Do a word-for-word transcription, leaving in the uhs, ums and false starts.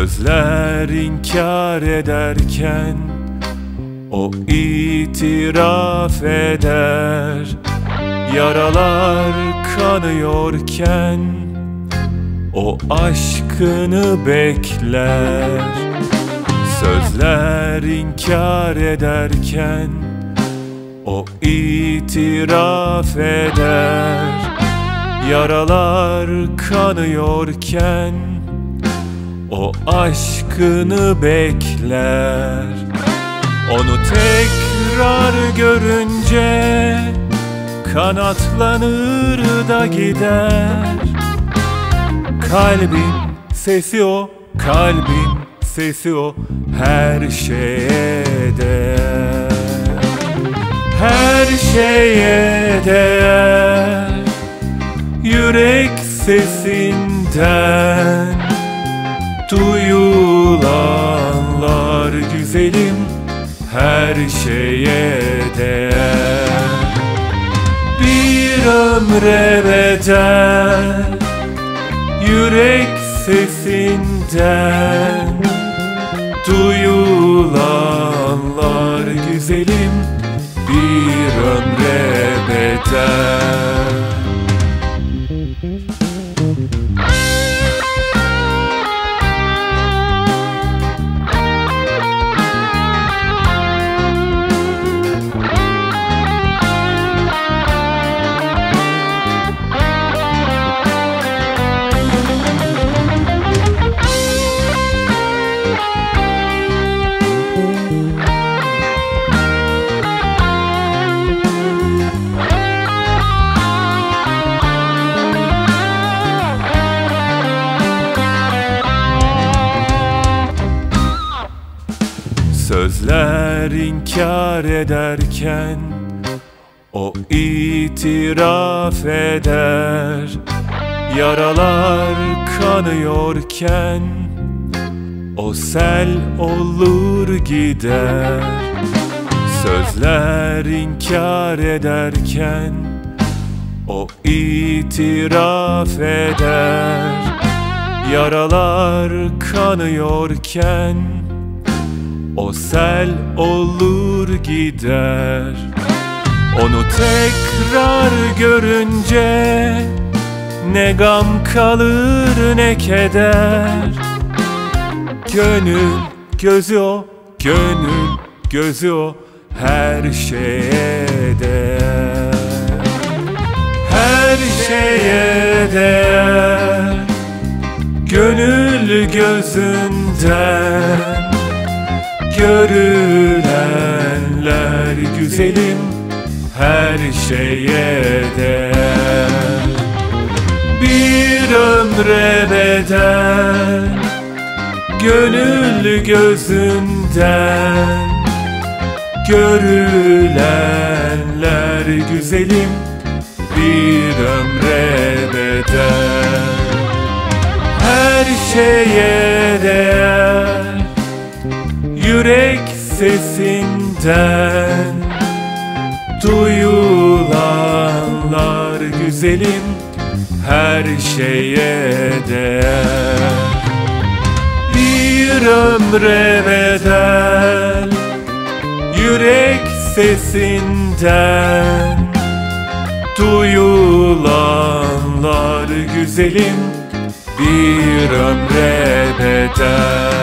Sözler inkar ederken o itiraf eder. Yaralar kanıyorken o aşkını bekler. Sözler inkar ederken o itiraf eder. Yaralar kanıyorken o aşkını bekler. Onu tekrar görünce kanatlanır da gider. Kalbin sesi o, kalbin sesi o, her şeye değer. Her şeye değer. Yürek sesinden duyulanlar güzelim, her şeye değer. Bir ömre bedel, yürek sesinden duyulanlar güzelim, bir ömre bedel. Sözler inkar ederken o itiraf eder. Yaralar kanıyorken o sel olur gider. Sözler inkar ederken o itiraf eder. Yaralar kanıyorken o sel olur gider. Onu tekrar görünce ne gam kalır ne keder. Gönül gözü o, gönül gözü o, her şeye değer. Her şeye değer. Gönül gözünden görülenler güzelim, her şeye değer. Bir ömre bedel, gönül gözünden görülenler güzelim, bir ömre bedel. Her şeye değer. Yürek sesinden duyulanlar güzelim, her şeye değer. Bir ömre bedel, yürek sesinden duyulanlar güzelim, bir ömre bedel.